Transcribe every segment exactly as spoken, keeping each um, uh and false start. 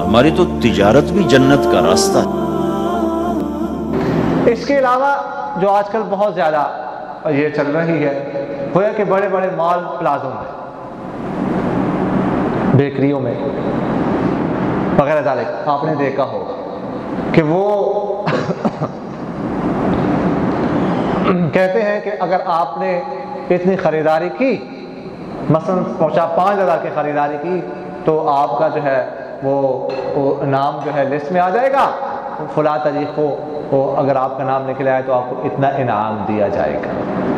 ہماری تو تجارت بھی جنت کا راستہ ہے۔ اس کے علاوہ جو آج کل بہت زیادہ یہ چل رہی ہے وہ ہے کہ بڑے بڑے مال پلازوں میں، بیکریوں میں وغیرہ ذالک آپ نے دیکھا ہوگا کہ وہ کہتے ہیں کہ اگر آپ نے اتنی خریداری کی، مثلا پہنچا پانچ ہزار کی خریداری کی، تو آپ کا جو ہے وہ نام جو ہے لسٹ میں آ جائے گا، فلاں تاریخ کو وہ اگر آپ کا نام نکل آئے تو آپ کو اتنا انعام دیا جائے گا۔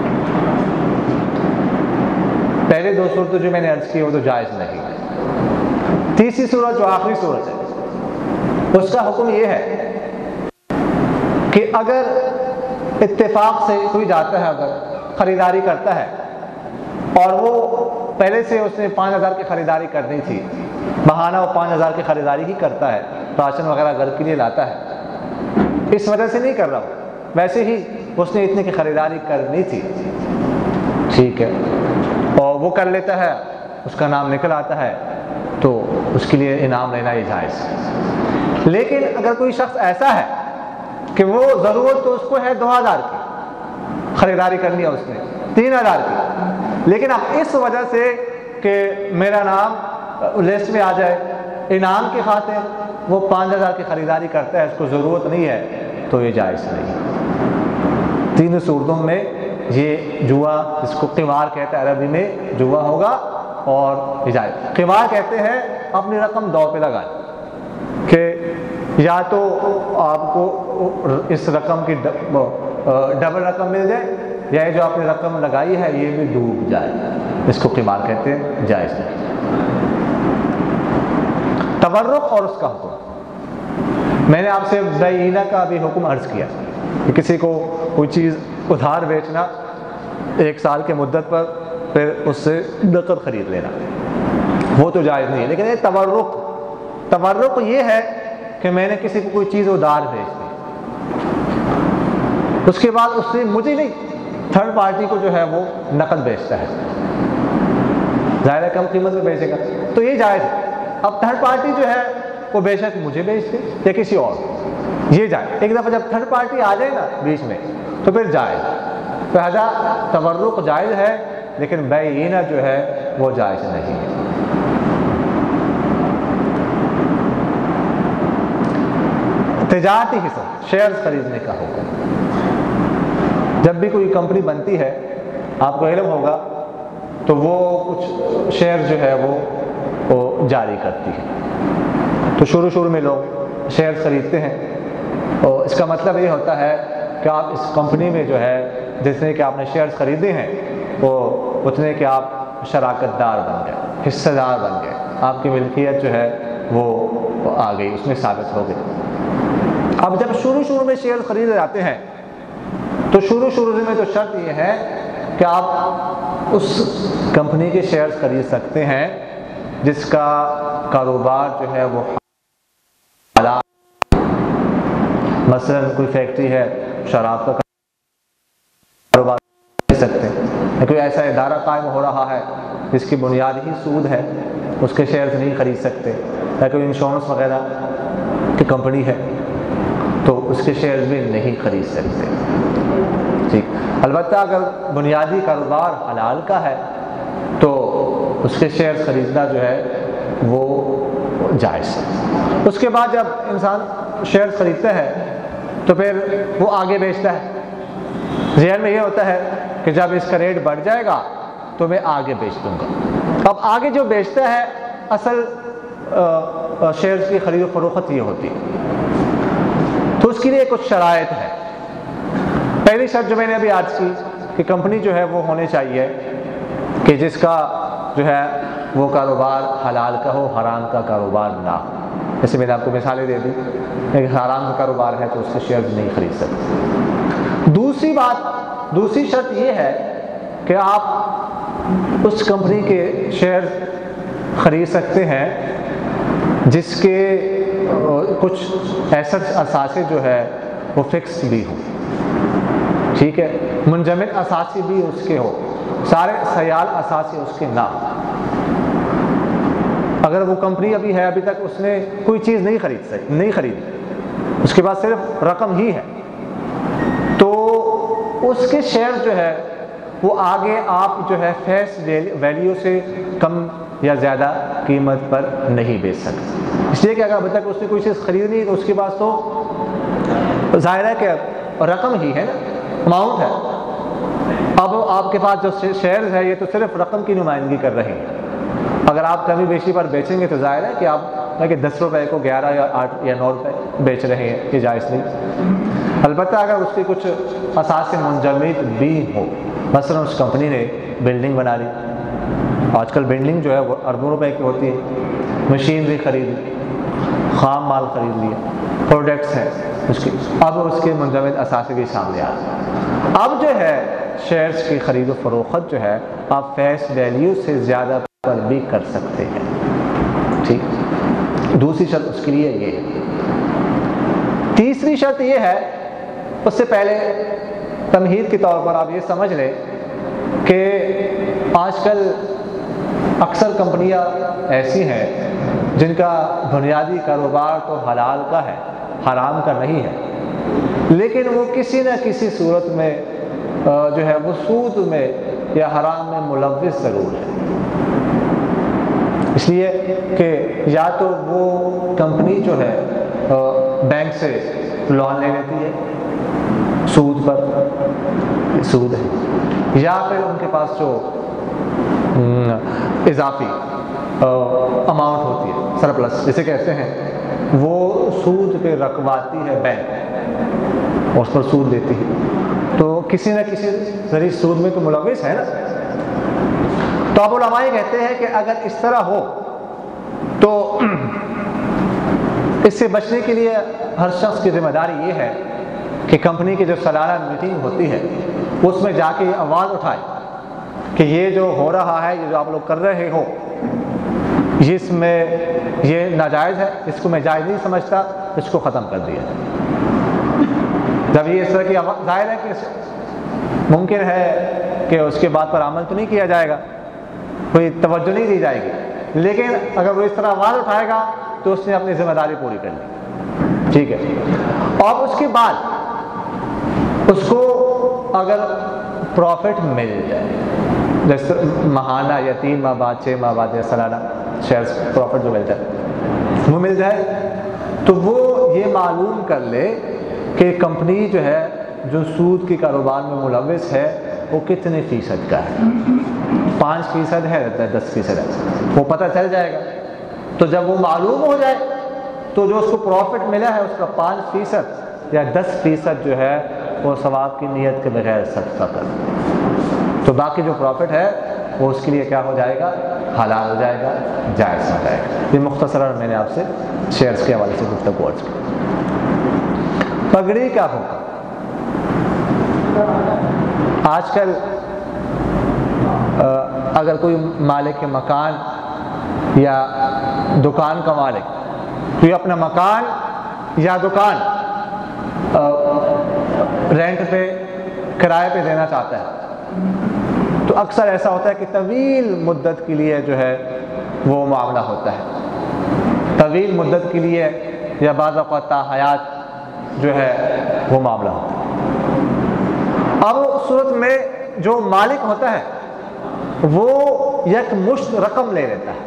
پہلے دو صورتیں جو میں نے عرض کی وہ تو جائز نہیں ہے۔ تیسری صورت جو آخری صورت ہے اس کا حکم یہ ہے کہ اگر اتفاق سے کوئی جاتا ہے، اگر خریداری کرتا ہے اور وہ پہلے سے اس نے پانچ ہزار کی خریداری کرنی تھی، بہانہ وہ پانچ ہزار کی خریداری ہی کرتا ہے، راشن وغیرہ گھر کے لیے لاتا ہے، اس وجہ سے نہیں کر رہا ہوں، ویسے ہی اس نے اتنے کی خریداری کرنی تھی، ٹھیک ہے، اور وہ کر لیتا ہے، اس کا نام نکل آتا ہے، تو اس کے لیے انعام لینا یہ جائز ہے۔ لیکن اگر کوئی شخص ایسا ہے کہ وہ ضرورت تو اس کو ہے دو ہزار کی خریداری کرنی ہے، اس نے تین ہزار کی، لیکن اب اس وجہ سے کہ میرا نام لسٹ میں آ جائے، انعام کی خاطر وہ پانچ ہزار کی خریداری کرتا ہے، اس کو ضرورت نہیں ہے، تو یہ جائز نہیں۔ تینوں صورتوں میں یہ جوا، جس کو قمار کہتے ہیں عربی میں، جوا ہوگا اور یہ جائز۔ قمار کہتے ہیں اپنی رقم دو پہ لگائیں کہ یا تو آپ کو اس رقم کی ڈبل رقم مل جائے، یا جو آپ نے رقم لگائی ہے یہ بھی ڈوب جائے، اس کو قمار کہتے ہیں، جائز نہیں۔ تورق اور اس کا حکم، میں نے آپ سے بیعینہ کا بھی حکم عرض کیا کہ کسی کو کوئی چیز ادھار بیچنا ایک سال کے مدت پر، پھر اس سے نقد خرید لینا، وہ تو جائز نہیں ہے۔ لیکن یہ تورق، تورق یہ ہے کہ میں نے کسی کو کوئی چیز ادھار بھیج دی، اس کے بعد اس نے مجھے نہیں، تھرڈ پارٹی کو جو ہے وہ نقد بیچتا ہے، ظاہر ہے کم قیمت میں بیچے گا، تو یہ جائز ہے۔ اب تھرڈ پارٹی جو ہے وہ بے شک مجھے بیچ دے یا کسی اور، یہ جائز۔ ایک دفعہ جب تھرڈ پارٹی آ جائے نا بیچ میں تو پھر جائز، لہذا تورق جائز ہے، لیکن بیعینہ جو ہے وہ جائز نہیں ہے۔ تجارتی حصہ، شیئرز خریدنے کا حکم، جب بھی کوئی کمپنی بنتی ہے آپ کو علم ہوگا تو وہ کچھ شیئر جو ہے وہ وہ جاری کرتی ہے، تو شروع شروع میں لوگ شیئر خریدتے ہیں، اور اس کا مطلب یہ ہوتا ہے کہ آپ اس کمپنی میں جو ہے جتنے کہ آپ نے شیئرز خریدے ہیں وہ اتنے کہ آپ شراکت دار بن گئے، حصہ دار بن گئے، آپ کی ملکیت جو ہے وہ آ گئی، اس میں ثابت ہو گئی۔ اب جب شروع شروع میں شیئر خریدے جاتے ہیں تو شروع شروع میں تو شرط یہ ہے کہ آپ اس کمپنی کے شیئرز خرید سکتے ہیں جس کا کاروبار جو ہے وہ حلال، مثلا کوئی فیکٹری ہے شراب کا کاروبار خرید سکتے ہیں، کوئی ایسا ادارہ قائم ہو رہا ہے جس کی بنیاد ہی سود ہے، اس کے شیئرز نہیں خرید سکتے، یا کوئی انشورنس وغیرہ کی کمپنی ہے تو اس کے شیئرز بھی نہیں خرید سکتے، ٹھیک۔ البتہ اگر بنیادی کاروبار حلال کا ہے تو اس کے شیئرز خریدنا جو ہے وہ جائز ہے۔ اس کے بعد جب انسان شیئرز خریدتا ہے تو پھر وہ آگے بیچتا ہے، ذہن میں یہ ہوتا ہے کہ جب اس کا ریٹ بڑھ جائے گا تو میں آگے بیچ دوں گا۔ اب آگے جو بیچتا ہے اصل شیئرز کی خرید و فروخت یہ ہوتی ہے، تو اس کے لیے کچھ شرائط ہے۔ پہلی شرط جو میں نے ابھی عرض کی کہ کمپنی جو ہے وہ ہونی چاہیے کہ جس کا جو ہے وہ کاروبار حلال کا ہو، حرام کا کاروبار نہ ہو۔ جیسے میں نے آپ کو مثالیں دے دی، ایک حرام کا کاروبار ہے تو اس کے شیئرز نہیں خرید سکتے۔ دوسری بات، دوسری شرط یہ ہے کہ آپ اس کمپنی کے شیئر خرید سکتے ہیں جس کے کچھ ایسٹ اثاثے جو ہے وہ فکس بھی ہوں، ٹھیک ہے، منجمد اثاثے بھی اس کے ہو، سارے سیال اثاثے اس کے نہ ہوں۔ اگر وہ کمپنی ابھی ہے، ابھی تک اس نے کوئی چیز نہیں خرید سکی نہیں خریدی، اس کے پاس صرف رقم ہی ہے، تو اس کے شیئر جو ہے وہ آگے آپ جو ہے فیس ویلیو سے کم یا زیادہ قیمت پر نہیں بیچ سکتے، اس لیے کہ اگر ابھی تک اس نے کوئی چیز خریدنی ہے تو اس کے پاس تو ظاہر ہے کہ رقم ہی ہے نا، اماؤنٹ ہے۔ اب آپ کے پاس جو شیئرز ہے یہ تو صرف رقم کی نمائندگی کر رہے ہیں، اگر آپ کمی بیشی پر بیچیں گے تو ظاہر ہے کہ آپ کہ دس روپے کو گیارہ یا آٹھ یا نو روپے بیچ رہے ہیں، یہ جائز نہیں۔ البتہ اگر اس کی کچھ اساس منجمد بھی ہو، مثلا اس کمپنی نے بلڈنگ بنا لی، آج کل بلڈنگ جو ہے وہ اربوں روپے کی ہوتی ہے، مشینری خرید، خام مال خرید لیا، پروڈکٹس ہیں اس کی، اب اس کے منجمد اثاثے بھی سامنے آ گئے۔ اب جو ہے شیئرز کی خرید و فروخت جو ہے آپ فیس ویلیو سے زیادہ پر بھی کر سکتے ہیں، ٹھیک۔ دوسری شرط اس کے لیے یہ ہے۔ تیسری شرط یہ ہے، اس سے پہلے تمہید کے طور پر آپ یہ سمجھ لیں کہ آج کل اکثر کمپنیاں ایسی ہیں جن کا بنیادی کاروبار تو حلال کا ہے، حرام کا نہیں ہے، لیکن وہ کسی نہ کسی صورت میں جو ہے وہ سود میں یا حرام میں ملوث ضرور ہے، اس لیے کہ یا تو وہ کمپنی جو ہے بینک سے لون لے لیتی ہے سود پر، سود ہے، یا پھر ان کے پاس جو اضافی اماؤنٹ ہوتی ہے سرپلس جسے کہتے ہیں، وہ سود پہ رکھواتی ہے بینک، اس پر سود دیتی ہے، تو کسی نہ کسی ذریعے سود میں تو ملوث ہے نا۔ تو اب علماء کہتے ہیں کہ اگر اس طرح ہو تو اس سے بچنے کے لیے ہر شخص کی ذمہ داری یہ ہے کہ کمپنی کی جو سالانہ میٹنگ ہوتی ہے اس میں جا کے یہ آواز اٹھائے کہ یہ جو ہو رہا ہے، یہ جو آپ لوگ کر رہے ہو، اس میں یہ ناجائز ہے، اس کو میں جائز نہیں سمجھتا، اس کو ختم کر دیا جائے۔ جب یہ اس طرح کی ظاہر ہے کہ ممکن ہے کہ اس کے بعد پر عمل تو نہیں کیا جائے گا، کوئی توجہ نہیں دی جائے گی، لیکن اگر وہ اس طرح آواز اٹھائے گا تو اس نے اپنی ذمہ داری پوری کر لی، ٹھیک ہے۔ اور اس کے بعد اس کو اگر پروفٹ مل جائے، جیسے ماہانہ یا تین ماہ بعد، چھ ماہ بعد یا سالانہ شیئرز پروفٹ جو مل جائے وہ مل جائے تو وہ یہ معلوم کر لے کہ کمپنی جو ہے جو سود کے کاروبار میں ملوث ہے وہ کتنے فیصد کا ہے، پانچ فیصد ہے، دس فیصد ہے، وہ پتہ چل جائے گا۔ تو جب وہ معلوم ہو جائے تو جو اس کو پروفٹ ملا ہے اس کا پانچ فیصد یا دس فیصد جو ہے وہ ثواب کی نیت کے بغیر صدقہ کر، تو باقی جو پروفٹ ہے وہ اس کے لیے کیا ہو جائے گا، حلال ہو جائے گا، جائز ہو جائے گا۔ یہ مختصراً میں نے آپ سے شیئرز کے حوالے سے گفتگو عرض کی۔ پگڑی کا حکم، آج کل اگر کوئی مالک مکان یا دکان کا مالک کوئی اپنا مکان یا دکان رینٹ پہ، کرائے پہ دینا چاہتا ہے تو اکثر ایسا ہوتا ہے کہ طویل مدت کے لیے جو ہے وہ معاملہ ہوتا ہے، طویل مدت کے لیے یا بعض اوقات تا حیات جو ہے وہ معاملہ ہوتا ہے۔ اب اس صورت میں جو مالک ہوتا ہے وہ یک مشت رقم لے لیتا ہے،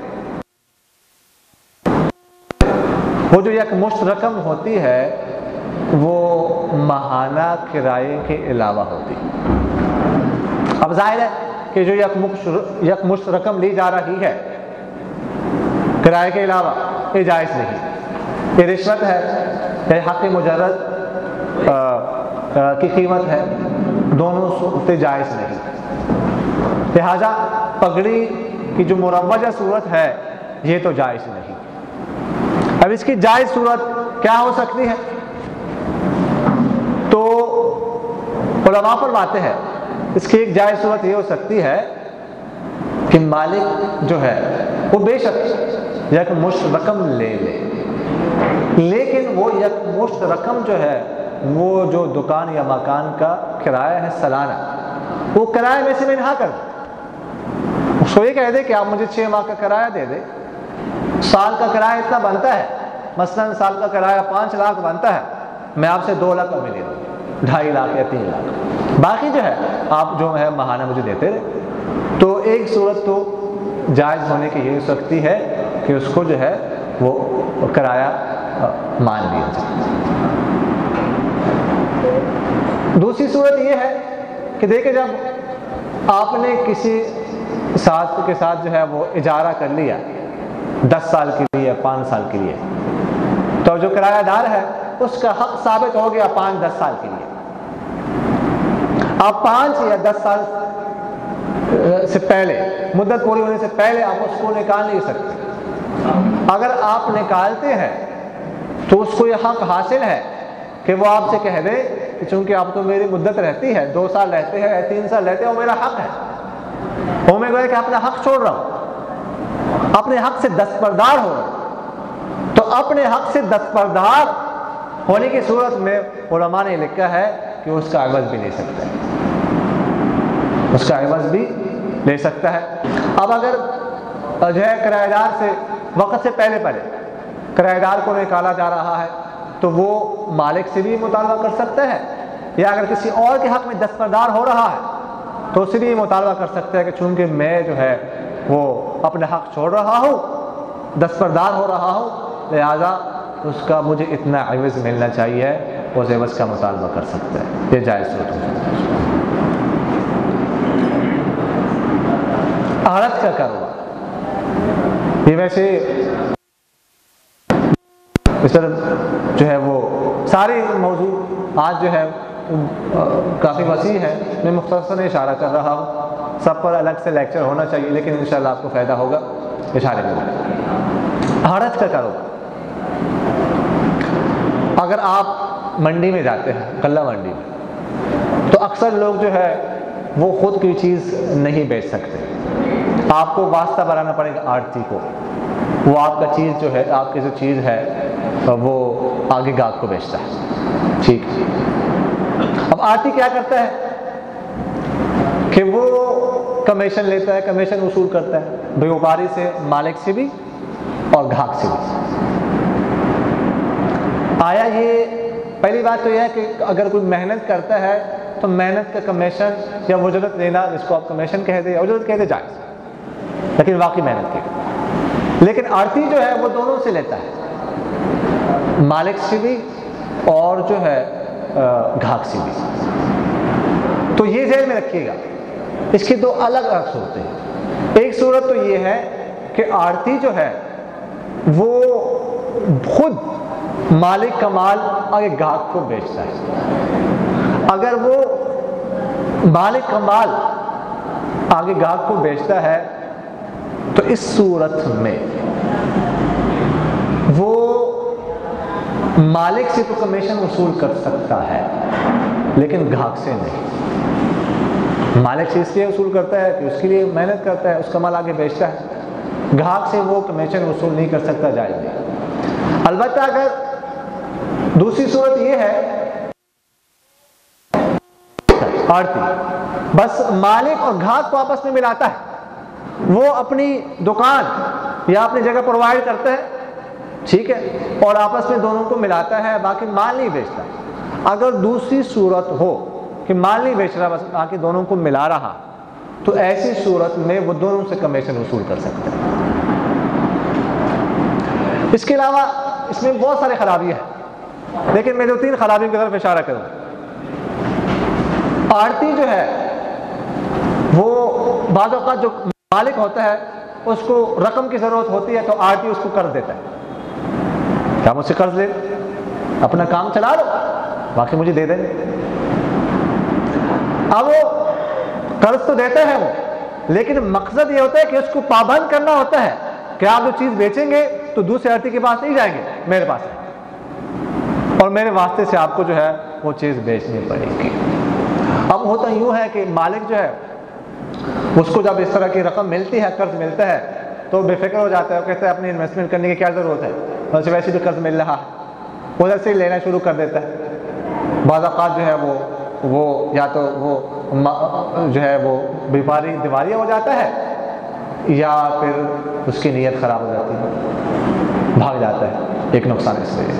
وہ جو یک مشت رقم ہوتی ہے وہ ماہانہ کرائے کے علاوہ ہوتی ہے۔ اب ظاہر ہے کہ جو یک مشت رقم لی جا رہی ہے کرائے کے علاوہ، یہ جائز نہیں، یہ رشوت ہے، یہ حق مجرد کی قیمت ہے، دونوں صورتیں جائز نہیں۔ لہذا پگڑی کی جو مروجہ صورت ہے یہ تو جائز نہیں۔ اب اس کی جائز صورت کیا ہو سکتی ہے؟ تو علماء فرماتے ہیں اس کی ایک جائز صورت یہ ہو سکتی ہے کہ مالک جو ہے وہ بے شک یک مشت رقم لے لے، لیکن وہ یک مشت رقم جو ہے وہ جو دکان یا مکان کا کرایہ ہے سالانہ، وہ کرایہ میں سے منہا کر دے، اس کو یہ کہہ دے کہ آپ مجھے چھ ماہ کا کرایہ دے دے، سال کا کرایہ اتنا بنتا ہے، مثلاً سال کا کرایہ پانچ لاکھ بنتا ہے، میں آپ سے دو لاکھ ابھی لے لوں، ڈھائی لاکھ یا تین لاکھ، باقی جو ہے آپ جو ہے ماہانہ مجھے دیتے رہے۔ تو ایک صورت تو جائز ہونے کی یہ ہو سکتی ہے کہ اس کو جو ہے وہ کرایہ مان لیا جائے۔ دوسری صورت یہ ہے کہ دیکھیں جب آپ نے کسی ساتھ کے ساتھ جو ہے وہ اجارہ کر لیا دس سال کے لیے، پانچ سال کے لیے، تو جو کرایہ دار ہے اس کا حق ثابت ہو گیا پانچ دس سال کے لیے۔ آپ پانچ یا دس سال سے پہلے، مدت پوری ہونے سے پہلے آپ اس کو نکال نہیں سکتے۔ اگر آپ نکالتے ہیں تو اس کو یہ حق حاصل ہے کہ وہ آپ سے کہہ دے کہ چونکہ آپ تو میری مدت رہتی ہے، دو سال رہتے ہیں، تین سال رہتے ہیں، وہ میرا حق ہے، وہ میں کہے کہ اپنا حق چھوڑ رہا ہوں، اپنے حق سے دستبردار ہو رہا ہوں۔ تو اپنے حق سے دستبردار ہونے کی صورت میں علماء نے لکھا ہے کہ اس کا عوض بھی لے سکتا ہے، اس کا عوض بھی لے سکتا ہے۔ اب اگر جو ہے کرایہ دار سے وقت سے پہلے پہلے کرایہ دار کو نکالا جا رہا ہے تو وہ مالک سے بھی مطالبہ کر سکتا ہے، یا اگر کسی اور کے حق میں دستبردار ہو رہا ہے تو اس سے بھی مطالبہ کر سکتا ہے کہ چونکہ میں جو ہے وہ اپنا حق چھوڑ رہا ہوں، دستبردار ہو رہا ہوں، لہذا اس کا مجھے اتنا عوض ملنا چاہیے، اس عوض کا مطالبہ کر سکتا ہے۔ یہ جائز صورت ہو جاتا ہے۔ عارض کا کاروبار، یہ ویسے اس طرح جو ہے وہ سارے موضوع آج جو ہے کافی وسیع ہے، میں مختصر اشارہ کر رہا ہوں، سب پر الگ سے لیکچر ہونا چاہیے، لیکن انشاءاللہ آپ کو فائدہ ہوگا اشارے میں۔ عارض کا کاروبار، اگر آپ منڈی میں جاتے ہیں، غلہ منڈی میں، تو اکثر لوگ جو ہے وہ خود کی چیز نہیں بیچ سکتے، آپ کو واسطہ بنانا پڑے گا آڑتی کو، وہ آپ کا چیز جو ہے، آپ کی جو چیز ہے وہ آگے گاہک کو بیچتا ہے، ٹھیک۔ اب آڑتی کیا کرتا ہے کہ وہ کمیشن لیتا ہے، کمیشن وصول کرتا ہے بیوپاری سے، مالک سے بھی اور گاہک سے بھی۔ آیا یہ پہلی بات تو یہ ہے کہ اگر کوئی محنت کرتا ہے تو محنت کا کمیشن یا اجرت لینا، جس کو آپ کمیشن کہہ دیں یا اجرت کہہ دیں، جائز، لیکن واقعی محنت کی۔ لیکن آڑتی جو ہے وہ دونوں سے لیتا ہے، مالک سے بھی اور جو ہے گاہک سے بھی۔ تو یہ ذہن میں رکھیے گا، اس کی دو الگ الگ صورتیں ہیں۔ ایک صورت تو یہ ہے کہ آڑتی جو ہے وہ خود مالک کا مال آگے گاہک کو بیچتا ہے۔ اگر وہ مالک کا مال آگے گاہک کو بیچتا ہے تو اس صورت میں وہ مالک سے تو کمیشن وصول کر سکتا ہے لیکن گاہک سے نہیں۔ مالک سے اس لیے وصول کرتا ہے کہ اس کے لیے محنت کرتا ہے، اس کا مال آگے بیچتا ہے، گاہک سے وہ کمیشن وصول نہیں کر سکتا، جائز نہیں۔ البتہ اگر دوسری صورت یہ ہے آڑتی بس مالک اور گاہک کو آپس میں ملاتا ہے، وہ اپنی دکان یا اپنی جگہ پرووائڈ کرتا ہے، ٹھیک ہے، اور آپس میں دونوں کو ملاتا ہے، باقی مال نہیں بیچتا۔ اگر دوسری صورت ہو کہ مال نہیں بیچ رہا، بس باقی دونوں کو ملا رہا، تو ایسی صورت میں وہ دونوں سے کمیشن وصول کر سکتا ہے۔ اس کے علاوہ اس میں بہت سارے خرابیاں ہیں، لیکن میں دو تین خرابیوں کی طرف اشارہ کروں۔ آڑتی جو ہے وہ بعض اوقات جو مالک ہوتا ہے اس کو رقم کی ضرورت ہوتی ہے تو آڑتی اس کو قرض دیتا ہے، کیا مجھ سے قرض لے، اپنا کام چلا لو، باقی مجھے دے دیں۔ اب وہ قرض تو دیتا ہے وہ، لیکن مقصد یہ ہوتا ہے کہ اس کو پابند کرنا ہوتا ہے کہ آپ جو چیز بیچیں گے تو دوسرے آڑتی کے پاس نہیں جائیں گے، میرے پاس ہے، اور میرے واسطے سے آپ کو جو ہے وہ چیز بیچنی پڑے گی۔ اب ہوتا یوں ہے کہ مالک جو ہے اس کو جب اس طرح کی رقم ملتی ہے، قرض ملتا ہے، تو بے فکر ہو جاتا ہے، وہ کہتا ہے اپنی انویسٹمنٹ کرنے کی کیا ضرورت ہے، ویسے ویسے بھی قرض مل رہا ہے، ادھر سے لینا شروع کر دیتا ہے۔ بعض اوقات جو ہے وہ وہ یا تو وہ جو ہے وہ بیپاری دیوالیہ ہو جاتا ہے، یا پھر اس کی نیت خراب ہو جاتی ہے، بھاگ جاتا ہے، ایک نقصان اس لیے۔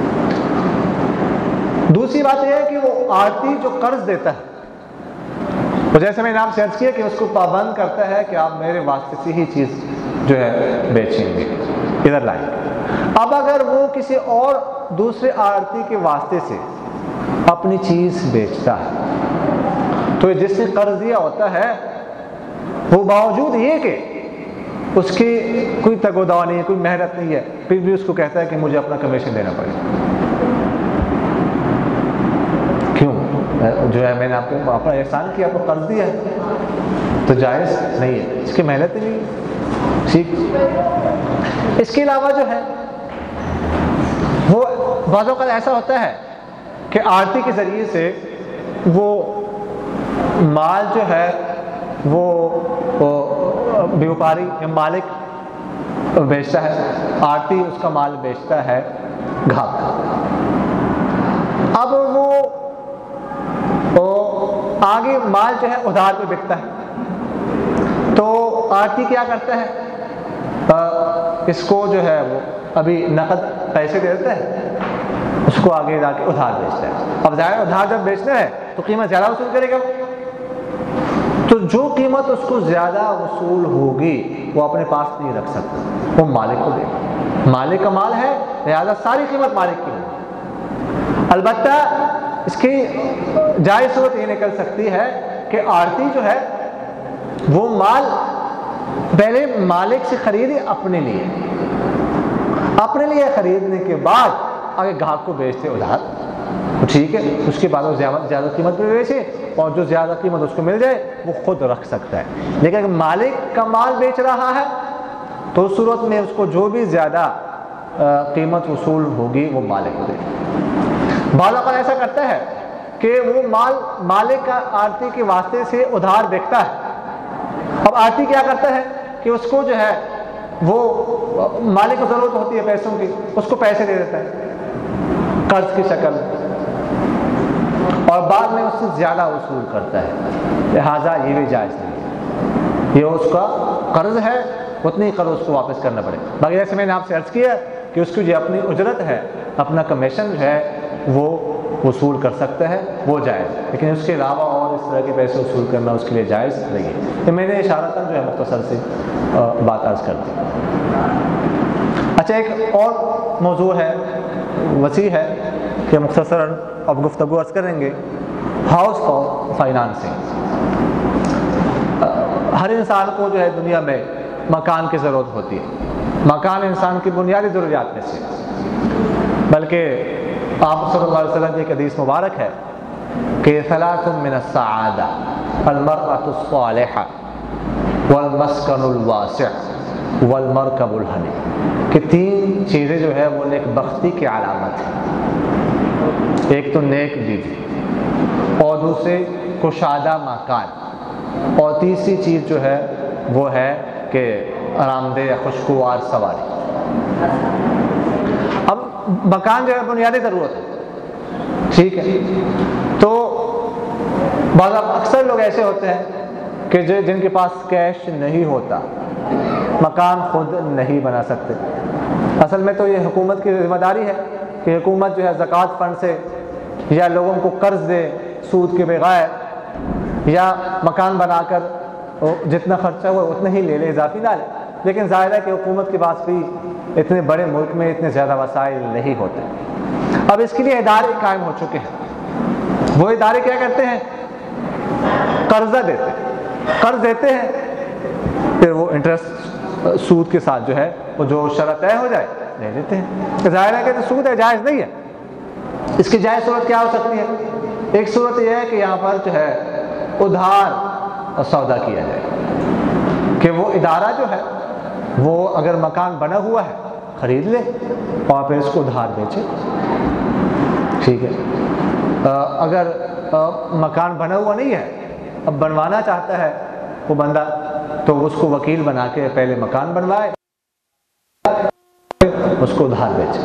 دوسری بات یہ ہے کہ وہ آڑتی جو قرض دیتا ہے، تو جیسے میں نے آپ سے عرض کیا کہ اس کو پابند کرتا ہے کہ آپ میرے واسطے سے ہی چیز جو ہے بیچیں گے، ادھر لائیں گے۔ اب اگر وہ کسی اور دوسرے آڑتی کے واسطے سے اپنی چیز بیچتا ہے تو جس نے قرض دیا ہوتا ہے وہ باوجود یہ کہ اس کی کوئی تگ و دو نہیں ہے، کوئی محنت نہیں ہے، پھر بھی اس کو کہتا ہے کہ مجھے اپنا کمیشن دینا پڑے گا۔ کیوں؟ جو ہے میں نے آپ کو اپنا احسان کیا، آپ کو قرض دیا ہے تو جائز نہیں ہے، اس کی محنت نہیں ہے، ٹھیک۔ اس کے علاوہ جو ہے وہ بعض اوقات ایسا ہوتا ہے کہ آڑتی کے ذریعے سے وہ مال جو ہے وہ بیوپاری یا مالک بیچتا ہے، آڑتی اس کا مال بیچتا ہے گھاٹ۔ اب وہ آگے مال جو ہے ادھار پہ بکتا ہے تو آڑتی کیا کرتا ہے، اس کو جو ہے وہ ابھی نقد پیسے دے دیتا ہے، اس کو آگے جا کے ادھار بیچتا ہے۔ اب ظاہر ادھار جب بیچنا ہے تو قیمت زیادہ وصول کرے گا، تو جو قیمت اس کو زیادہ وصول ہوگی وہ اپنے پاس نہیں رکھ سکتا، وہ مالک کو دے گا، مالک کا مال ہے لہذا ساری قیمت مالک کی ہوگی۔ البتہ اس کی جائز صورت یہ نکل سکتی ہے کہ آڑتی جو ہے وہ مال پہلے مالک سے خریدے اپنے لیے، اپنے لیے خریدنے کے بعد آگے گاہک کو بیچتے ادھار، ٹھیک ہے، اس کے بعد وہ زیادہ قیمت پہ بیچے اور جو زیادہ قیمت اس کو مل جائے وہ خود رکھ سکتا ہے۔ لیکن اگر مالک کا مال بیچ رہا ہے تو اس صورت میں اس کو جو بھی زیادہ قیمت وصول ہوگی وہ مالک کو دے گا۔ بعض اوقات ایسا کرتا ہے کہ وہ مال مالک کا آڑتی کے واسطے سے ادھار بیچتا ہے، اب آڑتی کیا کرتا ہے کہ اس کو جو ہے وہ مالک کو ضرورت ہوتی ہے پیسوں کی، اس کو پیسے دے دیتا ہے قرض کی شکل اور بعد میں اس سے زیادہ وصول کرتا ہے، لہٰذا یہ بھی جائز نہیں ہے، یہ اس کا قرض ہے، اتنی قرض اس کو واپس کرنا پڑے۔ باقی جیسے میں نے آپ سے عرض کیا کہ اس کی جو اپنی اجرت ہے، اپنا کمیشن جو ہے وہ وصول کر سکتا ہے، وہ جائز، لیکن اس کے علاوہ اور اس طرح کے پیسے وصول کرنا اس کے لیے جائز نہیں ہے۔ تو میں نے اشارتاً جو ہے مختصر سے بات عرض کر دی۔ اچھا، ایک اور موضوع ہے، وسیع ہے کہ مختصراً اب گفتگو عرض کریں گے، ہاؤس فار فائنانسنگ۔ ہر انسان کو جو ہے دنیا میں مکان کی ضرورت ہوتی ہے، مکان انسان کی بنیادی ضروریات میں سے، بلکہ آپ صلی اللہ علیہ وسلم کی ایک حدیث مبارک ہے کہ ثلاث من السعادہ المرأة الصالحہ والمسکن الواسع والمرکب الحنی، کہ تین چیزیں جو ہے وہ نیک بختی کی علامت ہے، ایک تو نیک بیوی اور دوسرے کشادہ مکان اور تیسری چیز جو ہے وہ ہے کہ آرام دہ خوشگوار سواری۔ اب مکان جو ہے بنیادی ضرورت ہے، ٹھیک ہے، تو بعض اکثر لوگ ایسے ہوتے ہیں کہ جو جن کے پاس کیش نہیں ہوتا، مکان خود نہیں بنا سکتے۔ اصل میں تو یہ حکومت کی ذمہ داری ہے کہ حکومت جو ہے زکوٰۃ فنڈ سے یا لوگوں کو قرض دے سود کے بغیر، یا مکان بنا کر جتنا خرچہ ہوا اتنا ہی لے لے، اضافی نہ لے، لیکن ظاہر ہے کہ حکومت کے پاس بھی اتنے بڑے ملک میں اتنے زیادہ وسائل نہیں ہوتے۔ اب اس کے لیے ادارے قائم ہو چکے ہیں، وہ ادارے کیا کرتے ہیں، قرضہ دیتے ہیں، قرض دیتے ہیں، پھر وہ انٹرسٹ سود کے ساتھ جو ہے وہ جو شرط طے ہو جائے دے دیتے ہیں۔ ظاہر ہے کہ تو سود ہے، جائز نہیں ہے۔ اس کی جائز صورت کیا ہو سکتی ہے؟ ایک صورت یہ ہے کہ یہاں پر جو ہے ادھار سودا کیا جائے، کہ وہ ادارہ جو ہے وہ اگر مکان بنا ہوا ہے خرید لے اور پھر اس کو ادھار بیچے، ٹھیک ہے۔ اگر مکان بنا ہوا نہیں ہے، اب بنوانا چاہتا ہے وہ بندہ، تو اس کو وکیل بنا کے پہلے مکان بنوائے، اس کو ادھار بیچے۔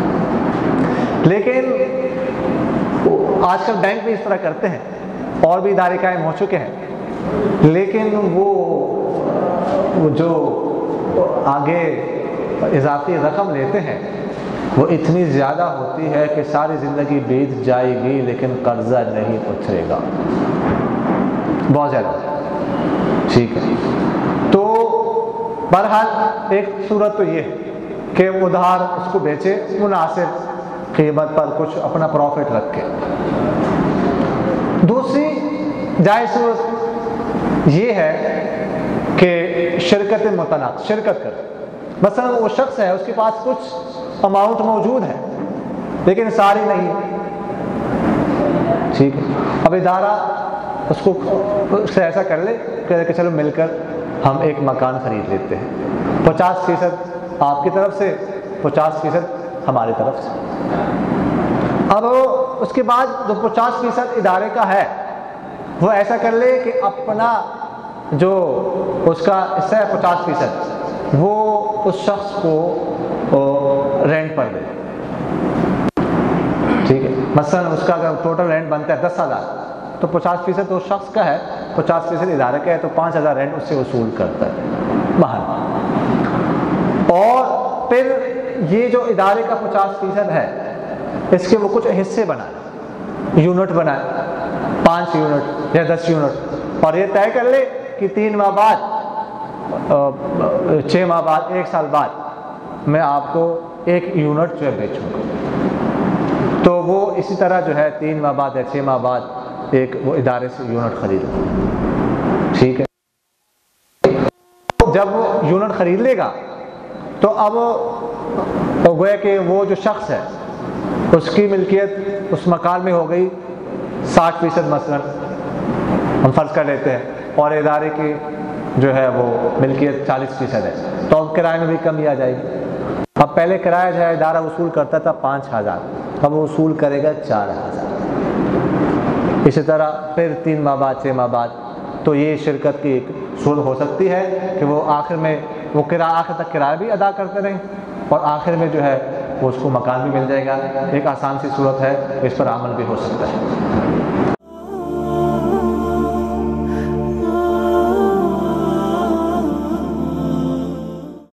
لیکن آج کل بینک بھی اس طرح کرتے ہیں اور بھی ادارے قائم ہو چکے ہیں، لیکن وہ وہ جو آگے اضافی رقم لیتے ہیں وہ اتنی زیادہ ہوتی ہے کہ ساری زندگی بیت جائے گی لیکن قرضہ نہیں اترے گا، بہت زیادہ، ٹھیک ہے۔ تو بہرحال ایک صورت تو یہ ہے کہ ادھار اس کو بیچے مناسب قیمت پر، کچھ اپنا پروفٹ رکھ کے۔ دوسری جائز صورت یہ ہے کہ شرکت متناقض، شرکت کرے، مثلا وہ شخص ہے اس کے پاس کچھ اماؤنٹ موجود ہے لیکن ساری نہیں، ٹھیک ہے، اب ادارہ اس کو اس سے ایسا کر لے کہ چلو مل کر ہم ایک مکان خرید لیتے ہیں، پچاس فیصد آپ کی طرف سے، پچاس فیصد ہماری طرف سے۔ اب اس کے بعد جو پچاس فیصد ادارے کا ہے وہ ایسا کر لے کہ اپنا جو اس کا حصہ ہے پچاس فیصد وہ اس شخص کو رینٹ پر دے، ٹھیک ہے، مثلا اس کا اگر ٹوٹل رینٹ بنتا ہے دس ہزار تو پچاس فیصد اس شخص کا ہے، پچاس فیصد ادارے کا ہے، تو پانچ ہزار رینٹ اس سے وصول کرتا ہے باہر۔ اور پھر یہ جو ادارے کا پچاس فیصد ہے اس کے وہ کچھ حصے بنائے، یونٹ بنائے، پانچ یونٹ یا دس یونٹ، اور یہ طے کر لے کہ تین ماہ بعد، چھ ماہ بعد، ایک سال بعد میں آپ کو ایک یونٹ جو ہے بیچوں گا، تو وہ اسی طرح جو ہے تین ماہ بعد یا چھ ماہ بعد ایک وہ ادارے سے یونٹ خریدے، ٹھیک ہے۔ جب وہ یونٹ خرید لے گا تو اب گویا کہ وہ جو شخص ہے اس کی ملکیت اس مکان میں ہو گئی ساٹھ فیصد مثلا ہم فرض کر لیتے ہیں، اور ادارے کی جو ہے وہ ملکیت چالیس فیصد ہے، تو اب کرائے میں بھی کمی آ جائے گی۔ اب پہلے کرایہ جو ہے ادارہ وصول کرتا تھا پانچ ہزار، اب وہ وصول کرے گا چار ہزار، اسی طرح پھر تین ماہ بعد، چھ ماہ بعد۔ تو یہ شرکت کی ایک صورت ہو سکتی ہے کہ وہ آخر میں وہ کرایہ آخر تک کرایہ بھی ادا کرتے رہیں اور آخر میں جو ہے وہ اس کو مکان بھی مل جائے گا۔ ایک آسان سی صورت ہے، اس پر عمل بھی ہو سکتا ہے۔